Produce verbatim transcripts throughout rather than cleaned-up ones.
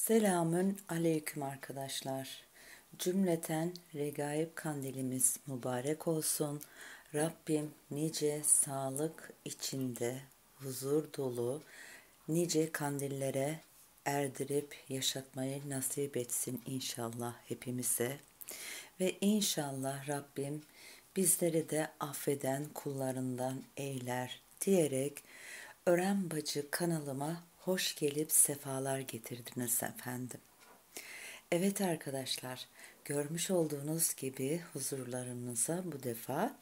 Selamün aleyküm arkadaşlar. Cümleten Regaib kandilimiz mübarek olsun. Rabbim nice sağlık içinde huzur dolu nice kandillere erdirip yaşatmayı nasip etsin inşallah hepimize. Ve inşallah Rabbim bizleri de affeden kullarından eyler diyerek Ören Bacı kanalıma hoş gelip sefalar getirdiniz efendim. Evet arkadaşlar, görmüş olduğunuz gibi huzurlarınıza bu defa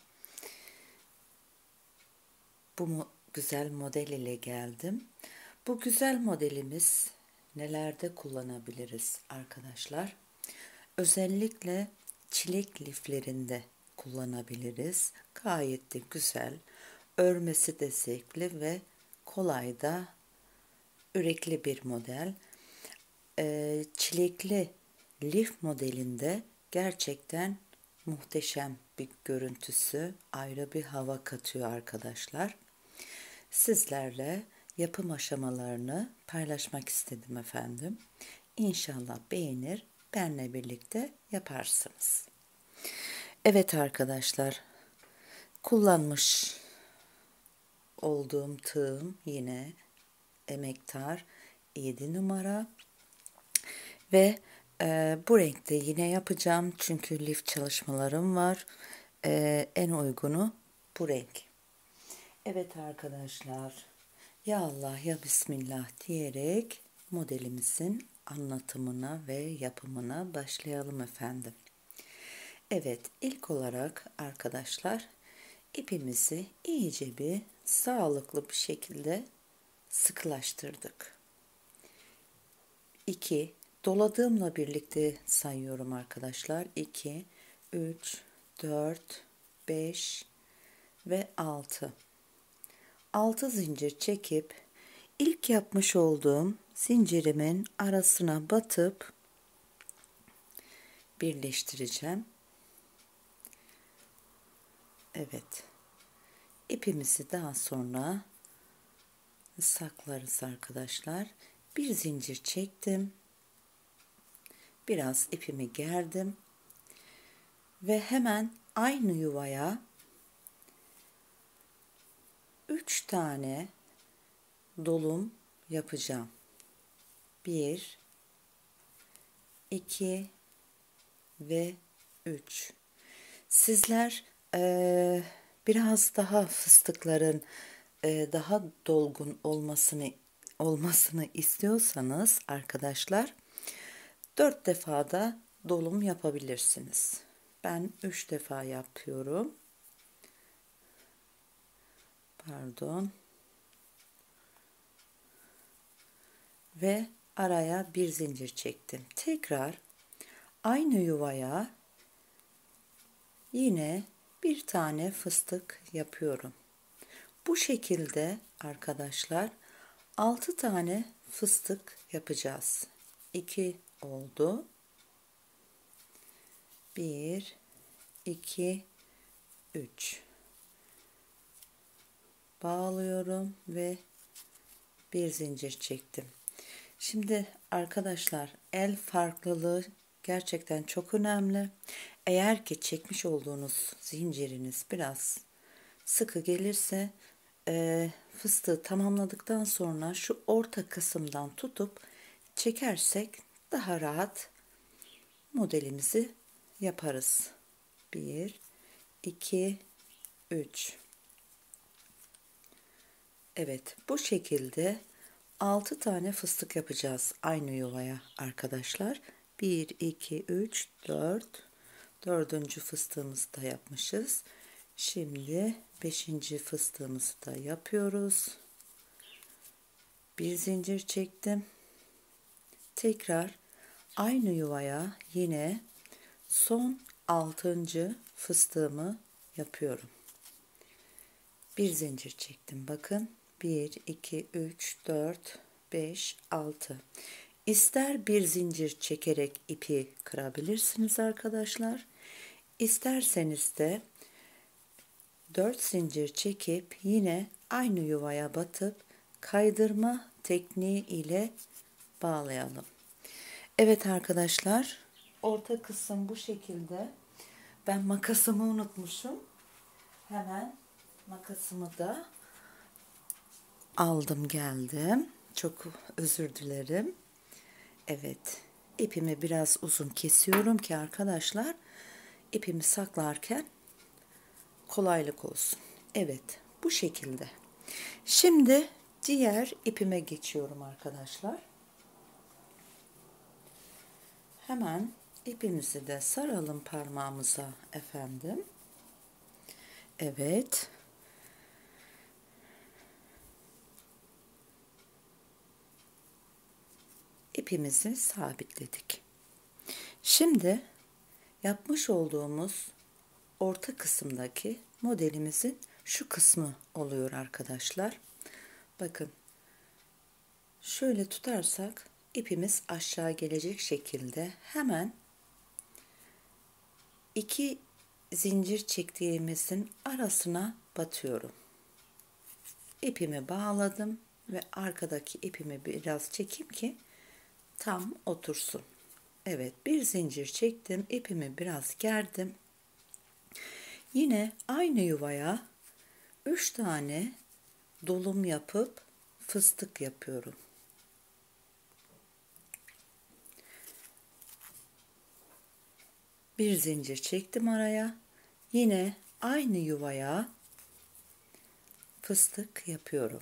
bu mu- güzel model ile geldim. Bu güzel modelimiz nelerde kullanabiliriz arkadaşlar? Özellikle çilek liflerinde kullanabiliriz. Gayet de güzel, örmesi de zevkli ve kolay da ürekli bir model. Ee, çilekli lif modelinde gerçekten muhteşem bir görüntüsü, ayrı bir hava katıyor arkadaşlar. Sizlerle yapım aşamalarını paylaşmak istedim efendim. İnşallah beğenir, benle birlikte yaparsınız. Evet arkadaşlar, kullanmış olduğum tığım yine emektar yedi numara ve e, bu renkte yine yapacağım çünkü lif çalışmalarım var. E, en uygunu bu renk. Evet arkadaşlar, ya Allah ya Bismillah diyerek modelimizin anlatımına ve yapımına başlayalım efendim. Evet, ilk olarak arkadaşlar ipimizi iyice bir sağlıklı bir şekilde sıkılaştırdık. iki doladığımla birlikte sayıyorum arkadaşlar. iki, üç, dört, beş ve altı. altı zincir çekip ilk yapmış olduğum zincirimin arasına batıp birleştireceğim. Evet. İpimizi daha sonra saklarız arkadaşlar. Bir zincir çektim. Biraz ipimi gerdim. Ve hemen aynı yuvaya üç tane dolum yapacağım. bir, iki ve üç. Sizler e, biraz daha fıstıkların e, daha dolgun olmasını olmasını istiyorsanız arkadaşlar dört defa da dolum yapabilirsiniz. Ben üç defa yapıyorum. Pardon. Ve araya bir zincir çektim. Tekrar aynı yuvaya yine bir tane fıstık yapıyorum. Bu şekilde arkadaşlar altı tane fıstık yapacağız. iki oldu. bir, iki, üç. Bağlıyorum ve bir zincir çektim. Şimdi arkadaşlar el farklılığı gerçekten çok önemli. Eğer ki çekmiş olduğunuz zinciriniz biraz sıkı gelirse e, fıstığı tamamladıktan sonra şu orta kısımdan tutup çekersek daha rahat modelimizi yaparız. bir, iki, üç. Evet, bu şekilde altı tane fıstık yapacağız aynı yuvaya arkadaşlar. bir, iki, üç, dört. Dördüncü fıstığımızı da yapmışız. Şimdi beşinci fıstığımızı da yapıyoruz. Bir zincir çektim. Tekrar aynı yuvaya yine son altıncı fıstığımı yapıyorum. Bir zincir çektim. Bakın bir, iki, üç, dört, beş, altı. İster bir zincir çekerek ipi kırabilirsiniz arkadaşlar. İsterseniz de dört zincir çekip yine aynı yuvaya batıp kaydırma tekniği ile bağlayalım. Evet arkadaşlar, orta kısım bu şekilde. Ben makasımı unutmuşum. Hemen makasımı da aldım geldim. Çok özür dilerim. Evet, ipimi biraz uzun kesiyorum ki arkadaşlar ipimi saklarken kolaylık olsun. Evet, bu şekilde. Şimdi diğer ipime geçiyorum arkadaşlar. Hemen ipimizi de saralım parmağımıza efendim. Evet. İpimizi sabitledik. Şimdi yapmış olduğumuz orta kısımdaki modelimizin şu kısmı oluyor arkadaşlar. Bakın. Şöyle tutarsak ipimiz aşağı gelecek şekilde hemen iki zincir çektiğimizin arasına batıyorum. İpimi bağladım ve arkadaki ipimi biraz çekeyim ki tam otursun. Evet, bir zincir çektim, ipimi biraz gerdim. Yine aynı yuvaya üç tane dolum yapıp fıstık yapıyorum. Bir zincir çektim araya. Yine aynı yuvaya fıstık yapıyorum.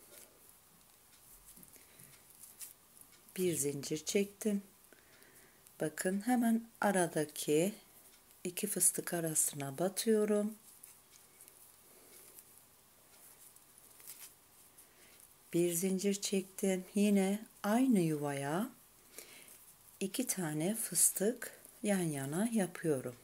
Bir zincir çektim. Bakın hemen aradaki iki fıstık arasına batıyorum. Bir zincir çektim. Yine aynı yuvaya iki tane fıstık yan yana yapıyorum.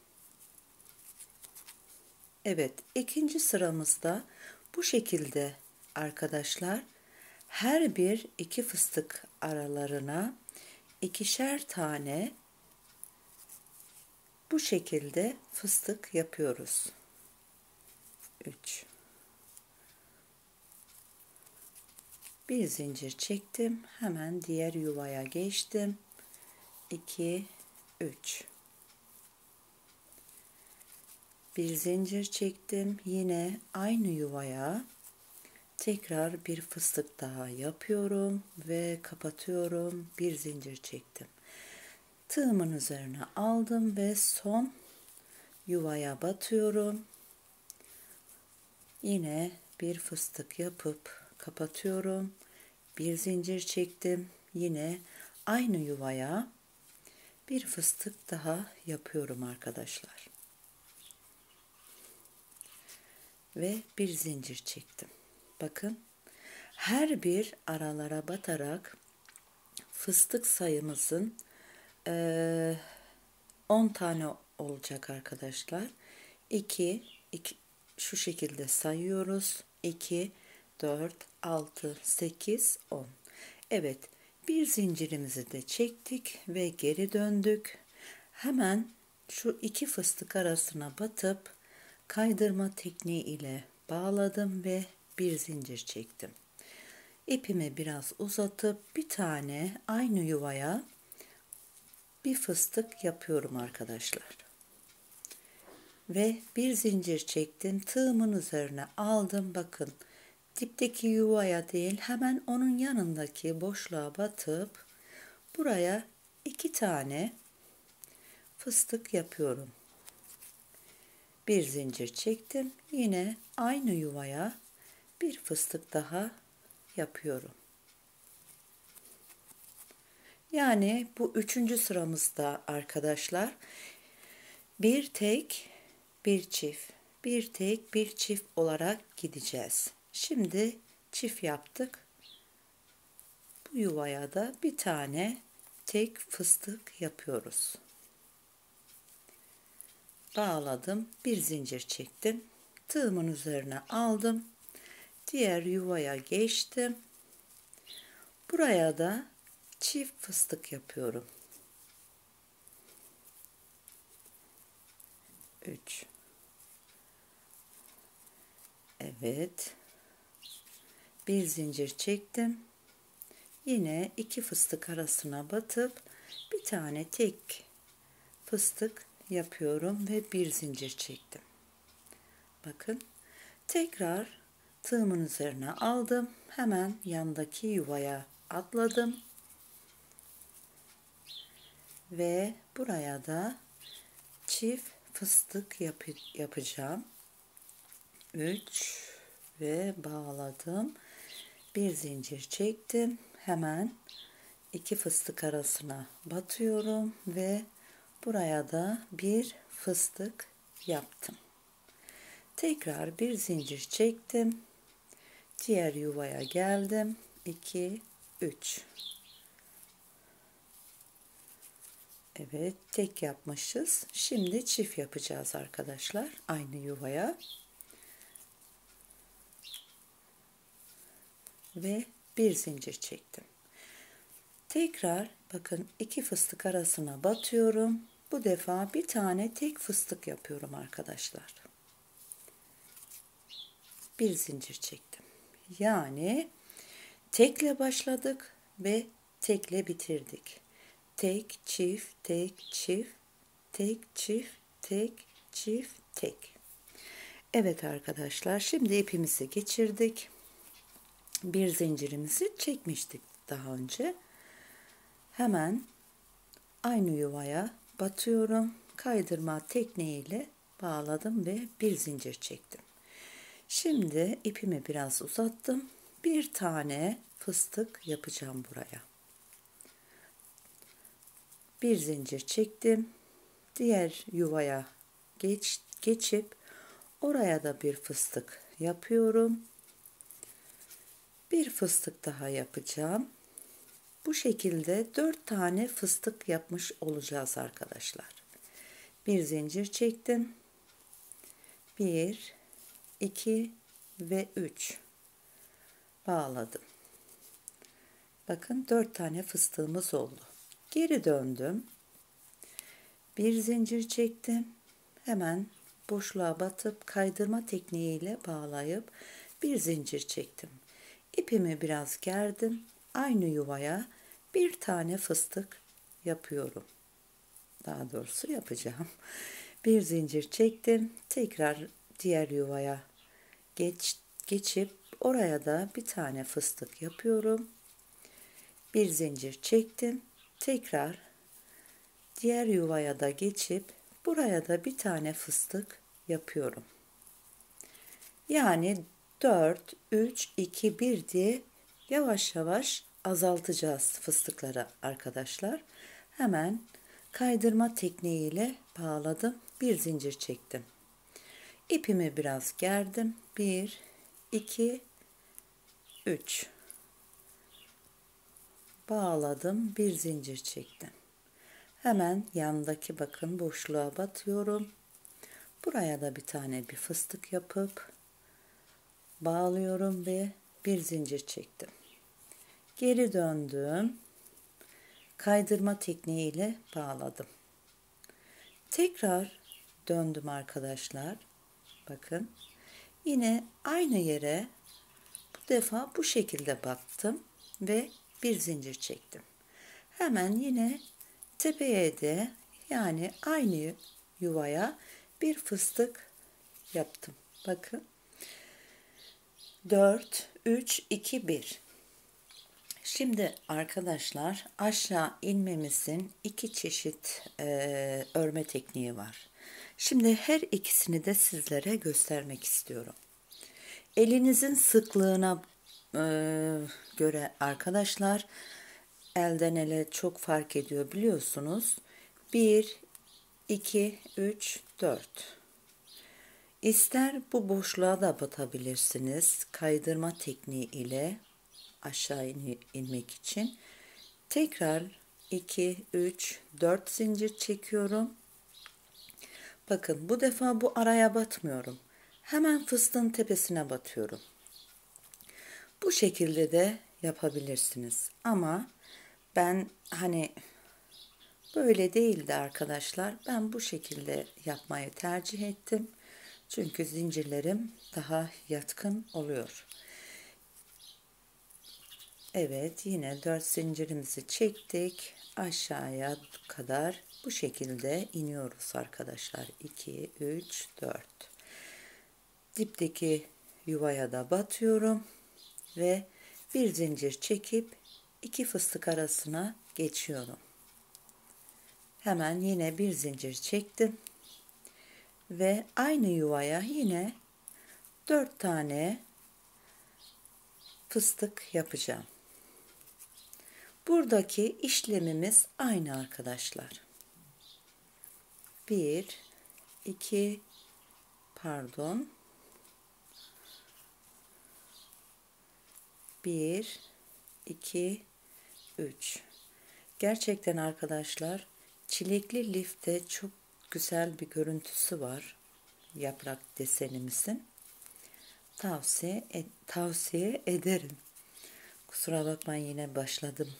Evet, ikinci sıramızda bu şekilde arkadaşlar her bir iki fıstık aralarına ikişer tane bu şekilde fıstık yapıyoruz. üç. Bir zincir çektim. Hemen diğer yuvaya geçtim. iki, üç. Bir zincir çektim. Yine aynı yuvaya tekrar bir fıstık daha yapıyorum ve kapatıyorum. Bir zincir çektim. Tığımın üzerine aldım ve son yuvaya batıyorum. Yine bir fıstık yapıp kapatıyorum. Bir zincir çektim. Yine aynı yuvaya bir fıstık daha yapıyorum arkadaşlar. Ve bir zincir çektim. Bakın her bir aralara batarak fıstık sayımızın on tane olacak arkadaşlar. iki, iki şu şekilde sayıyoruz. iki, dört, altı, sekiz, on. Evet, bir zincirimizi de çektik ve geri döndük. Hemen şu iki fıstık arasına batıp kaydırma tekniği ile bağladım ve bir zincir çektim. İpimi biraz uzatıp bir tane aynı yuvaya bir fıstık yapıyorum arkadaşlar. Ve bir zincir çektim. Tığımın üzerine aldım. Bakın dipteki yuvaya değil hemen onun yanındaki boşluğa batıp buraya iki tane fıstık yapıyorum. Bir zincir çektim. Yine aynı yuvaya bir fıstık daha yapıyorum. Yani bu üçüncü sıramızda arkadaşlar bir tek bir çift, bir tek bir çift olarak gideceğiz. Şimdi çift yaptık. Bu yuvaya da bir tane tek fıstık yapıyoruz. Bağladım, bir zincir çektim. Tığımın üzerine aldım. Diğer yuvaya geçtim. Buraya da çift fıstık yapıyorum. üç. Evet. Bir zincir çektim. Yine iki fıstık arasına batıp bir tane tek fıstık yapıyorum ve bir zincir çektim. Bakın, tekrar tığımın üzerine aldım. Hemen yandaki yuvaya atladım. Ve buraya da çift fıstık yap yapacağım. üç ve bağladım. Bir zincir çektim. Hemen iki fıstık arasına batıyorum ve buraya da bir fıstık yaptım. Tekrar bir zincir çektim. Diğer yuvaya geldim. iki, üç. Evet, tek yapmışız. Şimdi çift yapacağız arkadaşlar. Aynı yuvaya. Ve bir zincir çektim. Tekrar bakın iki fıstık arasına batıyorum. Bu defa bir tane tek fıstık yapıyorum arkadaşlar. Bir zincir çektim. Yani tekle başladık ve tekle bitirdik. Tek, çift, tek, çift, tek, çift, tek, çift, tek. Evet arkadaşlar, şimdi ipimizi geçirdik. Bir zincirimizi çekmiştik daha önce. Hemen aynı yuvaya batıyorum. Kaydırma tekniğiyle bağladım ve bir zincir çektim. Şimdi ipimi biraz uzattım. Bir tane fıstık yapacağım buraya. Bir zincir çektim. Diğer yuvaya geç, geçip oraya da bir fıstık yapıyorum. Bir fıstık daha yapacağım. Bu şekilde dört tane fıstık yapmış olacağız arkadaşlar. Bir zincir çektim. bir, iki ve üç. Bağladım. Bakın dört tane fıstığımız oldu. Geri döndüm. Bir zincir çektim. Hemen boşluğa batıp kaydırma tekniğiyle bağlayıp bir zincir çektim. İpimi biraz gerdim. Aynı yuvaya bir tane fıstık yapıyorum. Daha doğrusu yapacağım. Bir zincir çektim. Tekrar diğer yuvaya geç, geçip oraya da bir tane fıstık yapıyorum. Bir zincir çektim. Tekrar diğer yuvaya da geçip buraya da bir tane fıstık yapıyorum. Yani dört, üç, iki, bir diye yavaş yavaş azaltacağız fıstıkları arkadaşlar. Hemen kaydırma tekniğiyle bağladım. Bir zincir çektim. İpimi biraz gerdim. bir, iki, üç. Bağladım. Bir zincir çektim. Hemen yandaki bakın boşluğa batıyorum. Buraya da bir tane bir fıstık yapıp bağlıyorum ve bir zincir çektim. Geri döndüm. Kaydırma tekniğiyle bağladım. Tekrar döndüm arkadaşlar. Bakın. Yine aynı yere bu defa bu şekilde battım ve bir zincir çektim. Hemen yine tepeye de yani aynı yuvaya bir fıstık yaptım. Bakın. dört, üç, iki, bir. Şimdi arkadaşlar aşağı inmemizin iki çeşit e, örme tekniği var. Şimdi her ikisini de sizlere göstermek istiyorum. Elinizin sıklığına e, göre arkadaşlar elden ele çok fark ediyor biliyorsunuz. bir, iki, üç, dört. İster bu boşluğa da batabilirsiniz kaydırma tekniği ile aşağı in inmek için. Tekrar iki, üç, dört zincir çekiyorum. Bakın bu defa bu araya batmıyorum. Hemen fıstığın tepesine batıyorum. Bu şekilde de yapabilirsiniz. Ama ben hani böyle değildi arkadaşlar. Ben bu şekilde yapmayı tercih ettim. Çünkü zincirlerim daha yatkın oluyor. Evet, yine dört zincirimizi çektik. Aşağıya kadar bu şekilde iniyoruz arkadaşlar. iki, üç, dört. Dipteki yuvaya da batıyorum ve bir zincir çekip iki fıstık arasına geçiyorum. Hemen yine bir zincir çektim ve aynı yuvaya yine dört tane fıstık yapacağım. Buradaki işlemimiz aynı arkadaşlar. bir, iki, pardon. bir, iki, üç. Gerçekten arkadaşlar çilekli lifte çok güzel bir görüntüsü var. Yaprak desenimizin. Tavsiye, et, tavsiye ederim. Kusura bakmayın, yine başladım.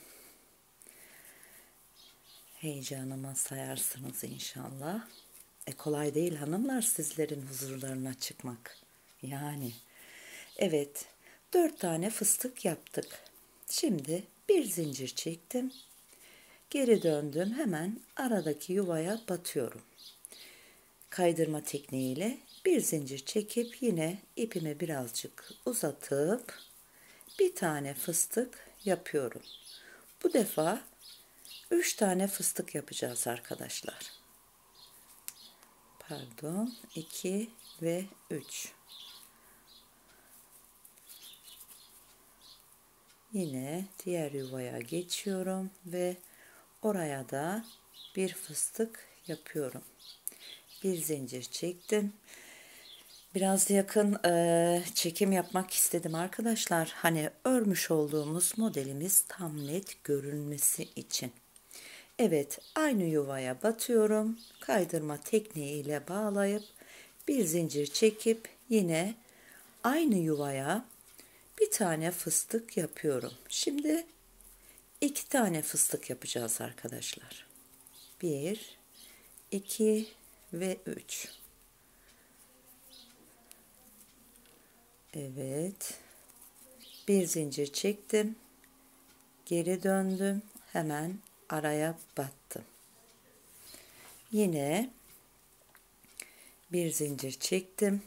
Heyecanıma sayarsınız inşallah. E kolay değil hanımlar sizlerin huzurlarına çıkmak. Yani evet, dört tane fıstık yaptık. Şimdi bir zincir çektim. Geri döndüm, hemen aradaki yuvaya batıyorum. Kaydırma tekniğiyle bir zincir çekip yine ipimi birazcık uzatıp bir tane fıstık yapıyorum. Bu defa üç tane fıstık yapacağız arkadaşlar. Pardon, iki ve üç. Yine diğer yuvaya geçiyorum ve oraya da bir fıstık yapıyorum. Bir zincir çektim. Biraz yakın e, çekim yapmak istedim arkadaşlar. Hani örmüş olduğumuz modelimiz tam net görünmesi için. Evet, aynı yuvaya batıyorum. Kaydırma tekniğiyle bağlayıp bir zincir çekip yine aynı yuvaya bir tane fıstık yapıyorum. Şimdi iki tane fıstık yapacağız arkadaşlar. bir, iki ve üç. Evet. Bir zincir çektim. Geri döndüm. Hemen araya battım. Yine bir zincir çektim.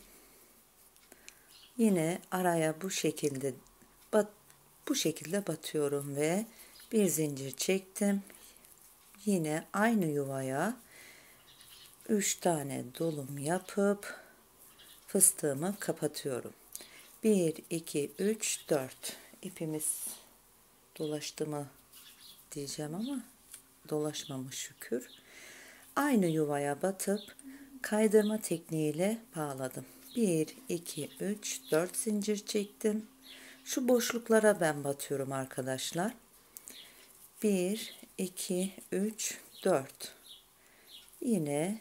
Yine araya bu şekilde bat, bu şekilde batıyorum ve bir zincir çektim. Yine aynı yuvaya üç tane dolum yapıp fıstığımı kapatıyorum. bir, iki, üç, dört. İpimiz dolaştı mı diyeceğim ama dolaşmamış şükür. Aynı yuvaya batıp kaydırma tekniğiyle bağladım. bir, iki, üç, dört zincir çektim. Şu boşluklara ben batıyorum arkadaşlar. bir, iki, üç, dört. Yine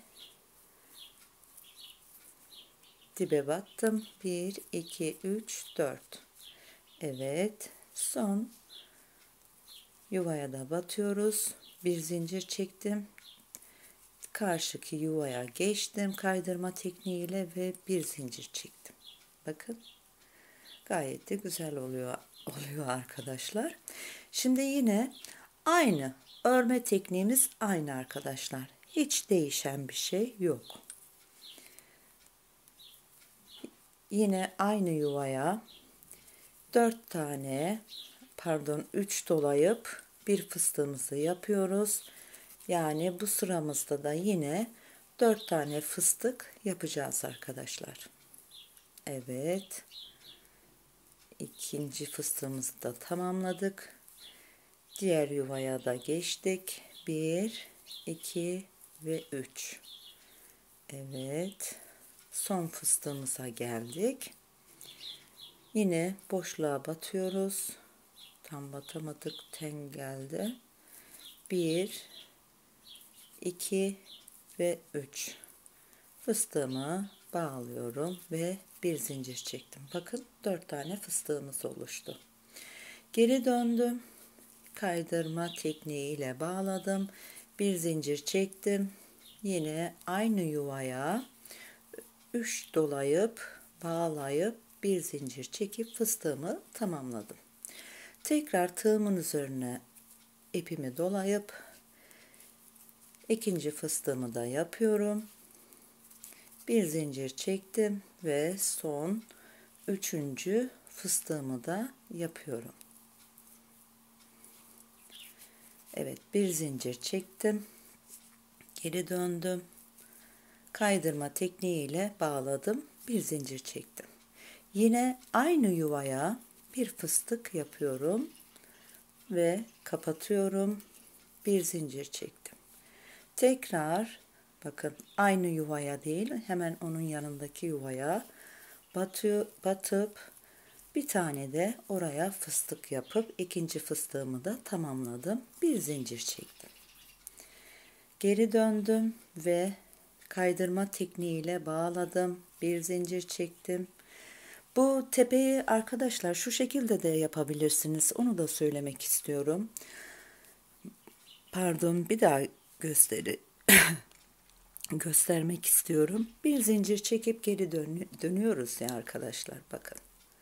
dibe battım. bir, iki, üç, dört. Evet. Son yuvaya da batıyoruz. Bir zincir çektim. Karşıki yuvaya geçtim kaydırma tekniğiyle ve bir zincir çektim. Bakın. Gayet de güzel oluyor oluyor arkadaşlar. Şimdi yine aynı örme tekniğimiz aynı arkadaşlar. Hiç değişen bir şey yok. Yine aynı yuvaya dört tane pardon üç dolayıp bir fıstığımızı yapıyoruz. Yani bu sıramızda da yine dört tane fıstık yapacağız arkadaşlar. Evet. İkinci fıstığımızı da tamamladık. Diğer yuvaya da geçtik. bir, iki ve üç. Evet. Son fıstığımıza geldik. Yine boşluğa batıyoruz. Tam batamadık. Ten geldi. bir, iki ve üç. Fıstığımı bağlıyorum ve bir zincir çektim. Bakın dört tane fıstığımız oluştu. Geri döndüm. Kaydırma tekniğiyle bağladım. Bir zincir çektim. Yine aynı yuvaya üç dolayıp bağlayıp bir zincir çekip fıstığımı tamamladım. Tekrar tığımın üzerine ipimi dolayıp ikinci fıstığımı da yapıyorum. Bir zincir çektim ve son üçüncü fıstığımı da yapıyorum. Evet, bir zincir çektim. Geri döndüm. Kaydırma tekniğiyle bağladım. Bir zincir çektim. Yine aynı yuvaya bir fıstık yapıyorum ve kapatıyorum. Bir zincir çektim. Tekrar bakın aynı yuvaya değil, hemen onun yanındaki yuvaya batıyor, batıp bir tane de oraya fıstık yapıp ikinci fıstığımı da tamamladım. Bir zincir çektim. Geri döndüm ve kaydırma tekniğiyle bağladım. Bir zincir çektim. Bu tepeyi arkadaşlar şu şekilde de yapabilirsiniz. Onu da söylemek istiyorum. Pardon, bir daha gösteri göstermek istiyorum. Bir zincir çekip geri dön dönüyoruz ya arkadaşlar, bakın.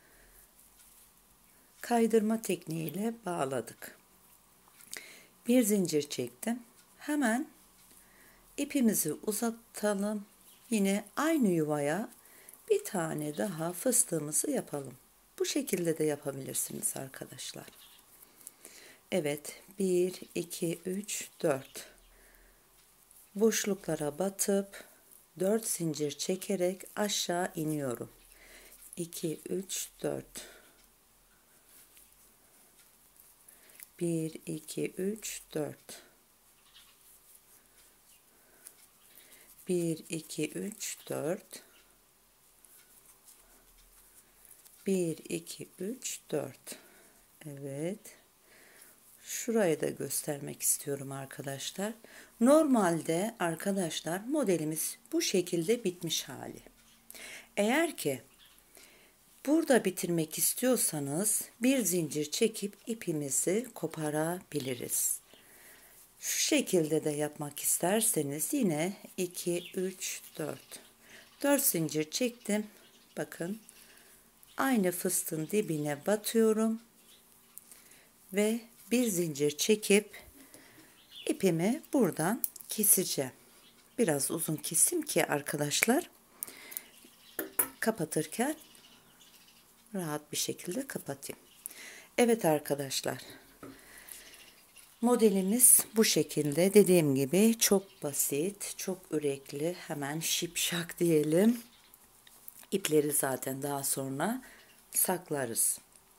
Kaydırma tekniğiyle bağladık. Bir zincir çektim. Hemen ipimizi uzatalım. Yine aynı yuvaya bir tane daha fıstığımızı yapalım. Bu şekilde de yapabilirsiniz arkadaşlar. Evet, bir, iki, üç, dört. Boşluklara batıp dört zincir çekerek aşağı iniyorum. iki, üç, dört. bir, iki, üç, dört. bir, iki, üç, dört. bir, iki, üç, dört. Evet. Şurayı da göstermek istiyorum arkadaşlar. Normalde arkadaşlar modelimiz bu şekilde bitmiş hali. Eğer ki burada bitirmek istiyorsanız bir zincir çekip ipimizi koparabiliriz. Şu şekilde de yapmak isterseniz yine iki, üç, dört. dört zincir çektim. Bakın aynı fıstığın dibine batıyorum ve bir zincir çekip ipimi buradan keseceğim. Biraz uzun kesim ki arkadaşlar kapatırken rahat bir şekilde kapatayım. Evet arkadaşlar, modelimiz bu şekilde. Dediğim gibi çok basit, çok ürekli, hemen şipşak diyelim. İpleri zaten daha sonra saklarız.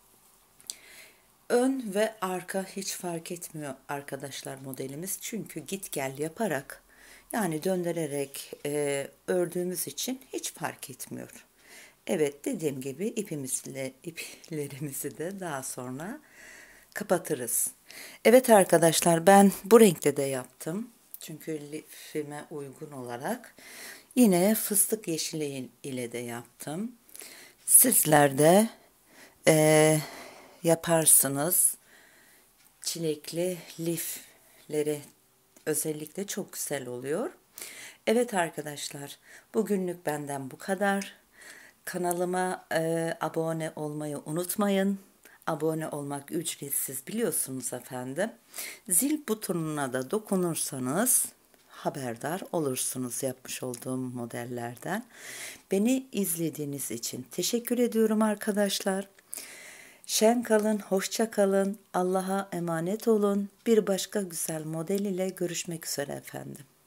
Ön ve arka hiç fark etmiyor arkadaşlar modelimiz. Çünkü git gel yaparak, yani döndürerek e, ördüğümüz için hiç fark etmiyor. Evet, dediğim gibi ipimizle iplerimizi de daha sonra kapatırız. Evet arkadaşlar, ben bu renkte de yaptım. Çünkü lifime uygun olarak. Yine fıstık yeşili ile de yaptım. Sizler de e, yaparsınız. Çilekli lifleri özellikle çok güzel oluyor. Evet arkadaşlar, bugünlük benden bu kadar. Kanalıma e, abone olmayı unutmayın. Abone olmak ücretsiz, biliyorsunuz efendim. Zil butonuna da dokunursanız haberdar olursunuz yapmış olduğum modellerden. Beni izlediğiniz için teşekkür ediyorum arkadaşlar. Şen kalın, hoşça kalın, Allah'a emanet olun. Bir başka güzel model ile görüşmek üzere efendim.